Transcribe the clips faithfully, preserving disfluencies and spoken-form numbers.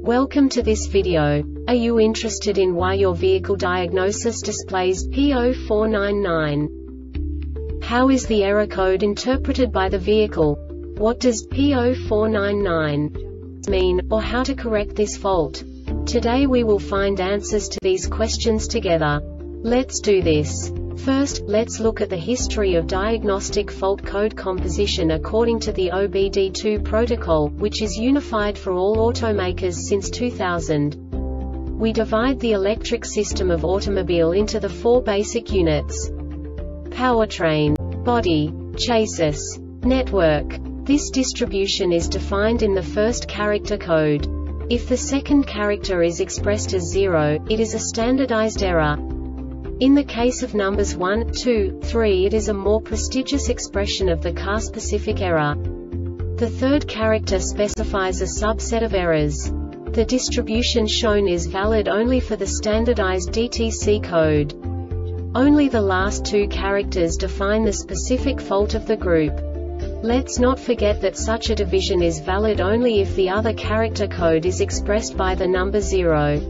Welcome to this video. Are you interested in why your vehicle diagnosis displays P zero four nine nine? How is the error code interpreted by the vehicle? What does P zero four nine nine mean, or how to correct this fault? Today we will find answers to these questions together. Let's do this. First, let's look at the history of diagnostic fault code composition according to the O B D two protocol, which is unified for all automakers since two thousand. We divide the electric system of automobile into the four basic units: powertrain, body, chassis, network. This distribution is defined in the first character code. If the second character is expressed as zero, it is a standardized error. In the case of numbers one, two, three, it is a more prestigious expression of the car-specific error. The third character specifies a subset of errors. The distribution shown is valid only for the standardized D T C code. Only the last two characters define the specific fault of the group. Let's not forget that such a division is valid only if the other character code is expressed by the number zero.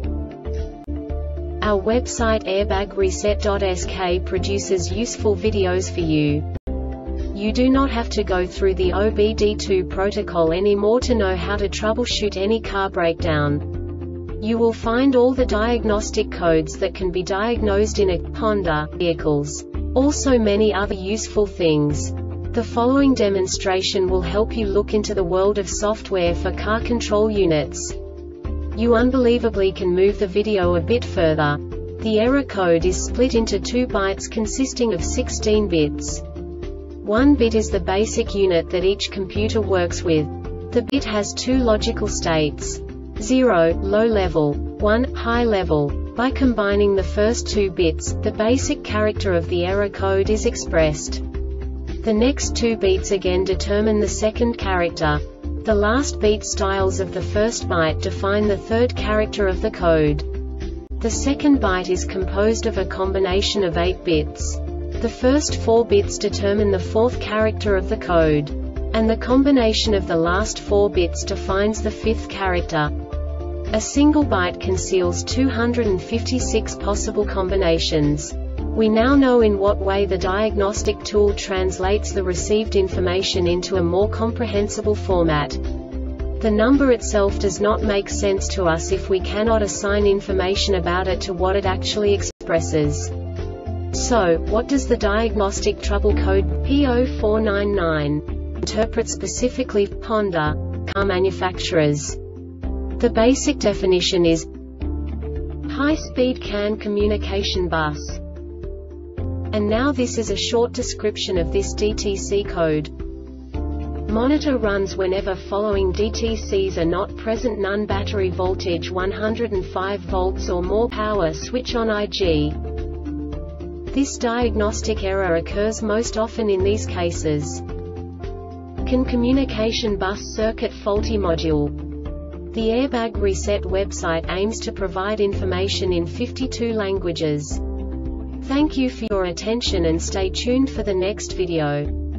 Our website airbag reset dot S K produces useful videos for you. You do not have to go through the O B D two protocol anymore to know how to troubleshoot any car breakdown. You will find all the diagnostic codes that can be diagnosed in a Honda vehicles. Also many other useful things. The following demonstration will help you look into the world of software for car control units. You unbelievably can move the video a bit further. The error code is split into two bytes consisting of sixteen bits. One bit is the basic unit that each computer works with. The bit has two logical states: zero, low level, one, high level. By combining the first two bits, the basic character of the error code is expressed. The next two bits again determine the second character. The last beat styles of the first byte define the third character of the code. The second byte is composed of a combination of eight bits. The first four bits determine the fourth character of the code. And the combination of the last four bits defines the fifth character. A single byte conceals two hundred fifty-six possible combinations. We now know in what way the diagnostic tool translates the received information into a more comprehensible format. The number itself does not make sense to us if we cannot assign information about it to what it actually expresses. So, what does the diagnostic trouble code P zero four nine nine interpret specifically for Honda car manufacturers? The basic definition is high-speed C A N communication bus. And now this is a short description of this D T C code. Monitor runs whenever following D T Cs are not present: none, battery voltage one hundred five volts or more, power switch on I G. This diagnostic error occurs most often in these cases: C A N communication bus circuit faulty module. The Airbag Reset website aims to provide information in fifty-two languages. Thank you for your attention and stay tuned for the next video.